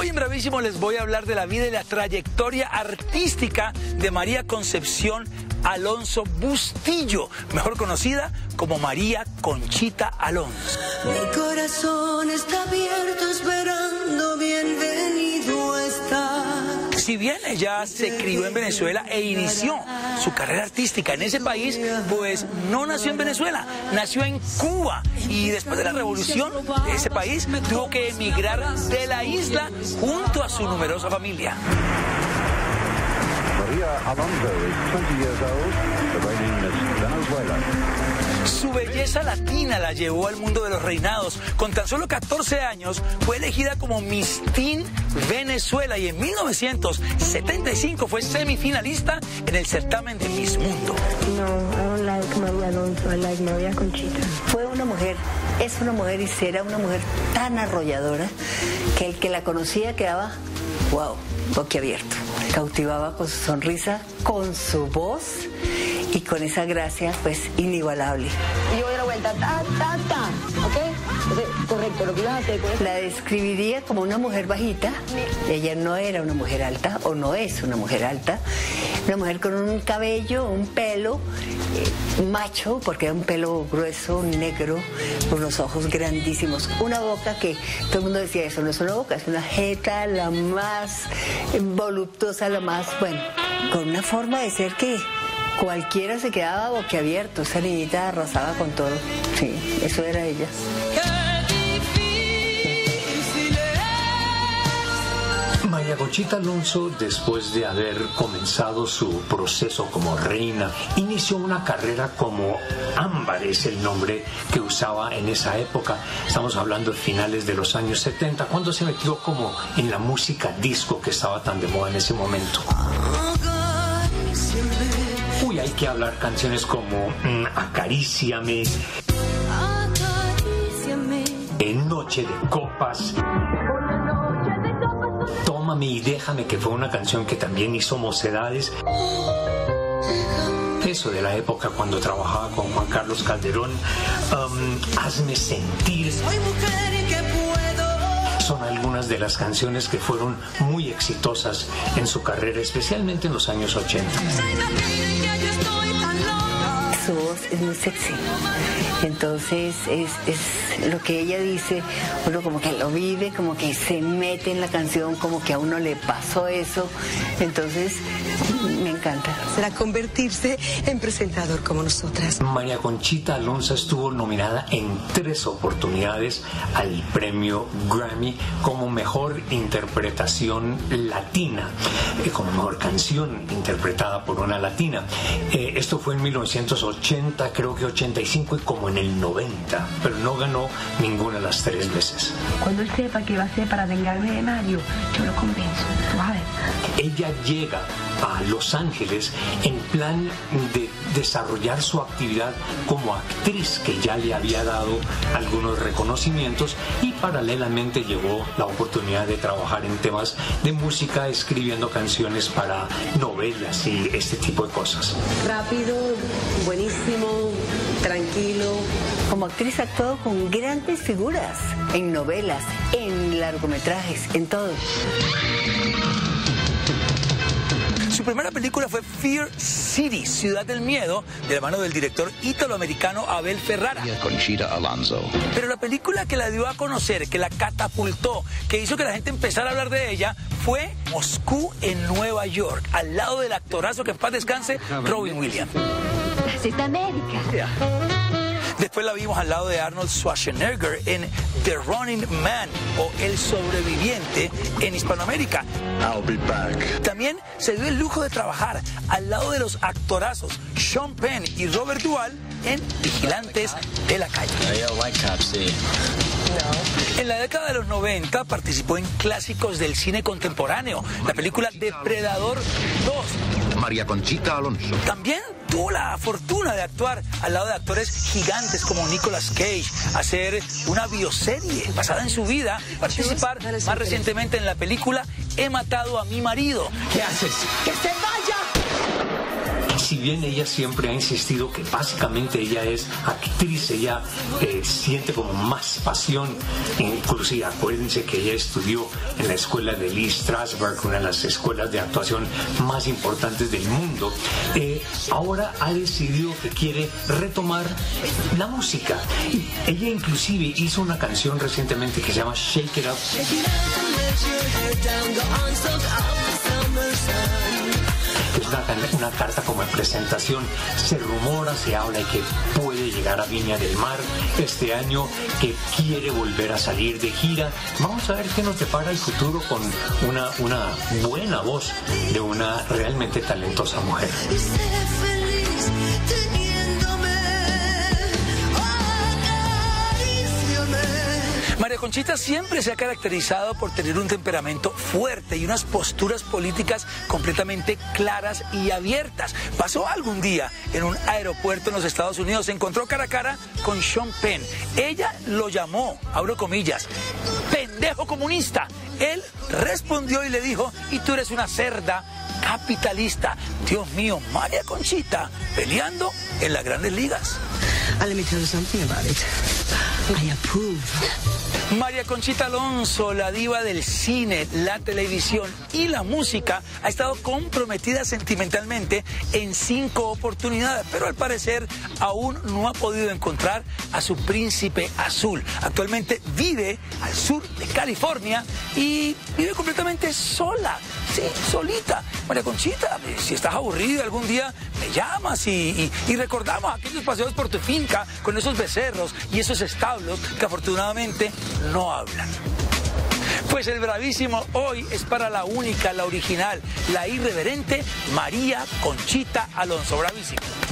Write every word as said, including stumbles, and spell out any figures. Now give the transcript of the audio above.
Hoy en Bravísimo les voy a hablar de la vida y la trayectoria artística de María Concepción Alonso Bustillo, mejor conocida como María Conchita Alonso. Mi corazón está abierto esperando, bienvenido está. Si bien ella se crió en Venezuela e inició su carrera artística en ese país, pues no nació en Venezuela, nació en Cuba y después de la revolución de ese país tuvo que emigrar de la isla junto a su numerosa familia. María Alonso is twenty years old, the reigning Miss Venezuela. Su belleza latina la llevó al mundo de los reinados. Con tan solo catorce años fue elegida como Miss Teen Venezuela y en mil novecientos setenta y cinco fue semifinalista en el certamen de Miss Mundo. No, I don't like María Alonso, I like María Conchita. Fue una mujer, es una mujer y será una mujer tan arrolladora que el que la conocía quedaba, wow, boquiabierto. Cautivaba con su sonrisa, con su voz y con esa gracia, pues, inigualable. Y yo doy la vuelta, ta, ta, ta, ¿ok? Entonces, correcto, lo que ibas a hacer con eso. La describiría como una mujer bajita. Ella no era una mujer alta, o no es una mujer alta. Una mujer con un cabello, un pelo eh, macho, porque era un pelo grueso, negro, unos ojos grandísimos. Una boca que todo el mundo decía, eso no es una boca, es una jeta la más voluptuosa, la más, bueno, con una forma de ser que cualquiera se quedaba boquiabierto. Esa niñita arrasaba con todo. Sí, eso era ella. María Conchita Alonso, después de haber comenzado su proceso como reina, inició una carrera como Ámbar, es el nombre que usaba en esa época. Estamos hablando de finales de los años setenta, cuando se metió como en la música disco que estaba tan de moda en ese momento. Uy, hay que hablar canciones como mm, Acaríciame, En Noche de Copas, Tómame y Déjame, que fue una canción que también hizo Mocedades. Eso de la época cuando trabajaba con Juan Carlos Calderón. um, Hazme Sentir. Son algunas de las canciones que fueron muy exitosas en su carrera, especialmente en los años ochenta. Su voz es muy sexy, entonces es, es lo que ella dice, uno como que lo vive, como que se mete en la canción, como que a uno le pasó eso, entonces me encanta. Será convertirse en presentador como nosotras. María Conchita Alonso estuvo nominada en tres oportunidades al premio Grammy como mejor interpretación latina, eh, como mejor canción interpretada por una latina. Eh, esto fue en mil novecientos ochenta, creo que ochenta y cinco y como en el noventa, pero no ganó ninguna de las tres veces. Cuando él sepa que va a ser para vengarme de Mario, yo lo convenzo. Tú vas a ver. Ella llega a Los Ángeles en plan de desarrollar su actividad como actriz, que ya le había dado algunos reconocimientos, y paralelamente llegó la oportunidad de trabajar en temas de música, escribiendo canciones para novelas y este tipo de cosas. Rápido, buenísimo, tranquilo. Como actriz ha actuado con grandes figuras, en novelas, en largometrajes, en todo. Su primera película fue Fear City, Ciudad del Miedo, de la mano del director italoamericano Abel Ferrara. Conchita Alonso. Pero la película que la dio a conocer, que la catapultó, que hizo que la gente empezara a hablar de ella, fue Moscú en Nueva York, al lado del actorazo que en paz descanse, Robin Williams. Así está América. Yeah. Después la vimos al lado de Arnold Schwarzenegger en The Running Man o El Sobreviviente en Hispanoamérica. I'll be back. También se dio el lujo de trabajar al lado de los actorazos Sean Penn y Robert Duvall en Vigilantes de la Calle. En la década de los noventa participó en clásicos del cine contemporáneo, la película Depredador dos. María Conchita Alonso. También tuvo la fortuna de actuar al lado de actores gigantes como Nicolas Cage, hacer una bioserie basada en su vida, participar más recientemente en la película He matado a mi marido. ¿Qué haces? ¡Que se vaya! si bien ella siempre ha insistido que básicamente ella es actriz, ella eh, siente como más pasión, inclusive acuérdense que ella estudió en la escuela de Lee Strasberg, una de las escuelas de actuación más importantes del mundo, eh, ahora ha decidido que quiere retomar la música. Ella inclusive hizo una canción recientemente que se llama Shake It Up. Es una, una carta como de presentación. Se rumora, se habla de que puede llegar a Viña del Mar este año, que quiere volver a salir de gira. Vamos a ver qué nos depara el futuro con una, una buena voz de una realmente talentosa mujer. María Conchita siempre se ha caracterizado por tener un temperamento fuerte y unas posturas políticas completamente claras y abiertas. Pasó algún día en un aeropuerto en los Estados Unidos, se encontró cara a cara con Sean Penn. Ella lo llamó, abro comillas, pendejo comunista. Él respondió y le dijo, y tú eres una cerda capitalista. Dios mío, María Conchita peleando en las grandes ligas. And let me tell you something about it. I approve. María Conchita Alonso, la diva del cine, la televisión y la música, ha estado comprometida sentimentalmente en cinco oportunidades, pero al parecer aún no ha podido encontrar a su príncipe azul. Actualmente vive al sur de California y vive completamente sola, sí, solita. María Conchita, si estás aburrido algún día, me llamas y, y, y recordamos aquellos paseos por tu finca con esos becerros y esos establos que afortunadamente no hablan. Pues el bravísimo hoy es para la única, la original, la irreverente María Conchita Alonso. Bravísimo.